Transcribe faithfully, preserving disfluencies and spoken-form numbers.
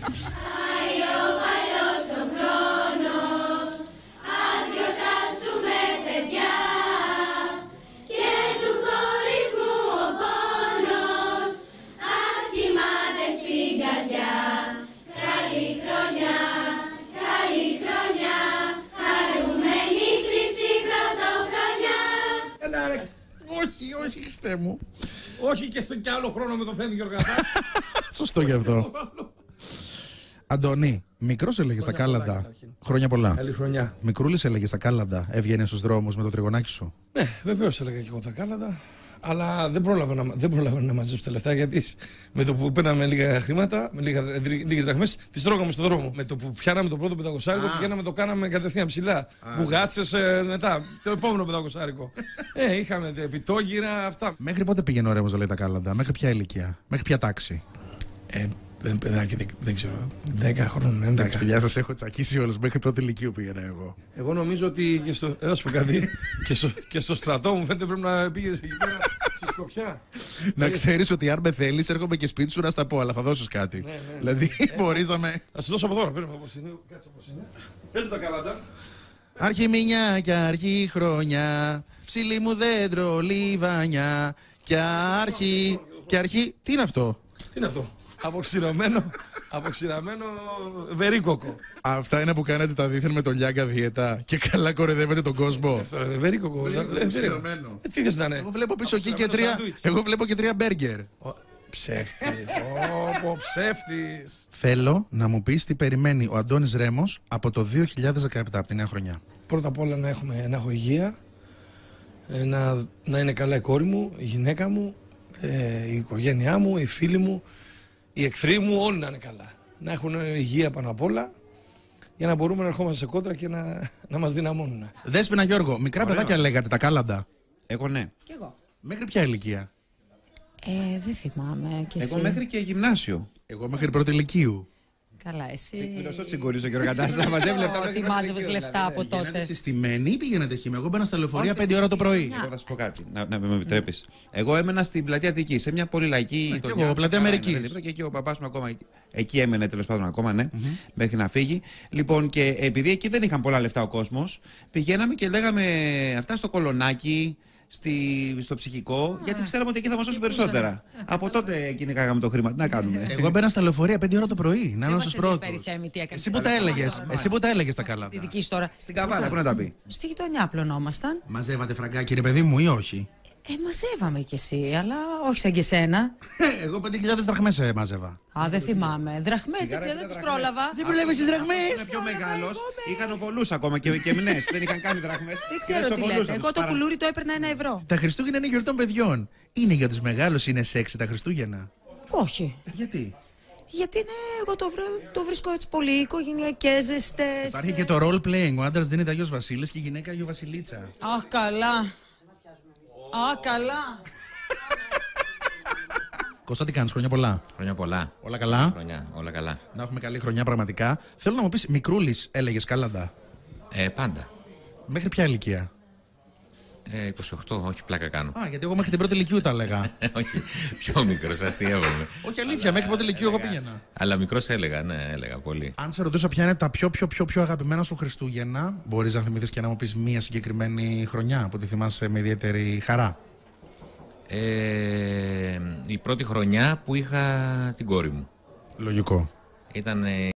Όχι, όχι, Χριστέ μου. Όχι και στο κι άλλο χρόνο με το Θέμη Γεωργατά. Σωστό γι' αυτό. Αντώνη, μικρός έλεγε στα κάλαντα. Χρόνια πολλά. Καλή χρονιά. Μικρούλης έλεγε στα κάλαντα. Έβγαινε στους δρόμους με το τριγωνάκι σου. Ναι, βεβαίως έλεγα και εγώ τα κάλαντα. Αλλά δεν πρόλαβα να, δεν πρόλαβα να μαζέψω τα λεφτά, γιατί με το που παίρναμε λίγα χρήματα, με λίγα, λίγες δραχμές, τις τρώγαμε στον δρόμο. Με το που πιάναμε το πρώτο πεντακοσάρικο, πηγαίναμε το κάναμε κατευθείαν ψηλά. Μπουγάτσες ε, μετά, το επόμενο πεντακοσάρικο. ε, είχαμε επιτόγυρα, αυτά. Μέχρι πότε πήγαινε ο Ρέμος να λέει τα κάλαντα, μέχρι ποια ηλικία, μέχρι ποια τάξη? Ε, παιδάκι, δεν, δεν ξέρω, δέκα χρόνων, έντεκα. Εντάξει, φιλιά, σας έχω τσακίσει όλους, μέχρι πρώτη ηλικίου πήγαινα εγώ. Εγώ νομίζω ότι και στο, έλα σου πω κάτι, και, στο, και στο στρατό μου φαίνεται πρέπει να πήγες εκεί πέρα στη Σκοπιά. Να ξέρεις ότι αν με θέλεις έρχομαι και σπίτι σου να στα πω, αλλά θα δώσεις κάτι. Ναι, ναι, ναι. Δηλαδή μπορείς να με... Θα σου δώσω από τώρα, παίρνω όπως είναι, κάτσε όπως είναι. Πες τα καλάντα. Αρχή μηνιά και αρχή χρονιά, ψηλή μου δέντρο λιβανιά, και αρχή, και αρχή, τι είναι αυτό? Τι είναι αυτό? Αποξηρωμένο, αποξηρωμένο βερίκοκο. Αυτά είναι που κάνετε τα δίθεν με τον Λιάγκα δίαιτα και καλά κορεδεύετε τον κόσμο. Αυτό είναι βερίκοκο. Αποξηρωμένο. Τι θες να είναι? Εγώ βλέπω πίσω εκεί και τρία, εγώ βλέπω και τρία μπέργκερ. Ψεύτης, όπο ψεύτης. Θέλω να μου πεις τι περιμένει ο Αντώνης Ρέμος από το δύο χιλιάδες δεκαεπτά, από τη νέα χρονιά. Πρώτα απ' όλα να, έχουμε, να έχω υγεία, να, να είναι καλά η κόρη μου, η γυναίκα μου, ε, η οικογένειά μου, οι φίλοι μου, οι εχθροί μου, όλοι να είναι καλά. Να έχουν υγεία πάνω απ' όλα, για να μπορούμε να ερχόμαστε σε κόντρα και να, να μας δυναμώνουν. Δέσποινα Γιώργο, μικρά Ωραίο. παιδάκια λέγατε τα κάλαντα. Εγώ ναι. Κι εγώ. Μέχρι ποια ηλικία? Ε, δεν θυμάμαι κι εσύ. Εγώ μέχρι και γυμνάσιο. Εγώ μέχρι πρώτη ηλικίου. Καλά, εσύ. Γνωστό τσιγκούρις ο Γεωργαντάς να μαζεύει λεφτά. Ότι μάζευες λεφτά από Γίνατε τότε. συστημένοι ή πήγαινατε χειμώνα? Εγώ μπαίνα στα λεωφορεία πέντε ώρα το πρωί. Εγώ θα σου πω κάτι, να, να με επιτρέπει. Εγώ έμενα στην πλατεία Αττική, σε μια πολύ λαϊκή Ναι, γειτονιά. και εγώ, πλατεία Αμερικής. Και εκεί ο παπάς μου ακόμα εκεί έμενε, τέλος πάντων, ακόμα, ναι, mm-hmm. μέχρι να φύγει. Λοιπόν, και επειδή εκεί δεν είχαν πολλά λεφτά ο κόσμος, πηγαίναμε και λέγαμε αυτά στο κολονάκι. Στη, στο ψυχικό, ah, γιατί ξέραμε ότι εκεί θα μας δώσουν περισσότερα. Yeah. Από τότε κυνηγάγαμε το χρήμα. Τι να κάνουμε. Εγώ μπαίνα στα λεωφορεία πέντε ώρα το πρωί. Να είμαι στους πρώτους. Εσύ που τα έλεγες, εσύ που τα έλεγες τα καλά. Στη δική σου τώρα. Στην Καβάνα, πού να τα πει. Στη γειτονιά πλωνόμασταν. Μαζεύατε φραγκάκι, ρε παιδί μου, ή όχι? Ε, μαζεύαμε κι εσύ, αλλά όχι σαν και σένα. Εγώ πέντε χιλιάδες δραχμές ε, μάζευα. Α, δεν θυμάμαι. Δραχμές, δεν ξέρω, δεν τις πρόλαβα. Δεν προλάβεις τις δραχμές. Είναι πιο μεγάλος. Είχαν οβολούς ακόμα και, και μνές. Δεν είχαν κάνει δραχμές. Δεν ξέρω τι λέτε. Εγώ το κουλούρι το έπαιρνα ένα ευρώ. Τα Χριστούγεννα είναι γιορτή των παιδιών. Είναι για τους μεγάλους, είναι σεξι τα Χριστούγεννα? Όχι. Γιατί? Γιατί είναι, εγώ το, βρω, το βρίσκω έτσι πολύ οικογενειακές, ζεστές. Υπάρχει και το role playing. Ο άντρας δίνεται Αγιος Βασίλης και η γυναίκα Αγιο Βασιλίτσα. Αχ, καλά. Αχ, καλά. Κώστα, τι κάνεις? Χρόνια πολλά. Χρόνια πολλά. Όλα καλά. Χρόνια, όλα καλά. Να έχουμε καλή χρονιά πραγματικά. Θέλω να μου πεις, μικρούλης έλεγες κάλαντα? Ε, πάντα. Μέχρι ποια ηλικία? Ε, είκοσι οκτώ, όχι πλάκα κάνω. Α, γιατί εγώ μέχρι την πρώτη ηλικίου τα έλεγα. όχι, πιο μικρός, αστείευομαι. Όχι, αλήθεια, μέχρι πρώτη ηλικίου εγώ πήγαινα. Αλλά μικρός έλεγα, ναι, έλεγα πολύ. Αν σε ρωτούσα ποια είναι τα πιο πιο πιο πιο αγαπημένα σου Χριστούγεννα, μπορείς να θυμηθείς και να μου πεις μία συγκεκριμένη χρονιά που τη θυμάσαι με ιδιαίτερη χαρά? Ε, η πρώτη χρονιά που είχα την κόρη μου. Λογικό. Ήταν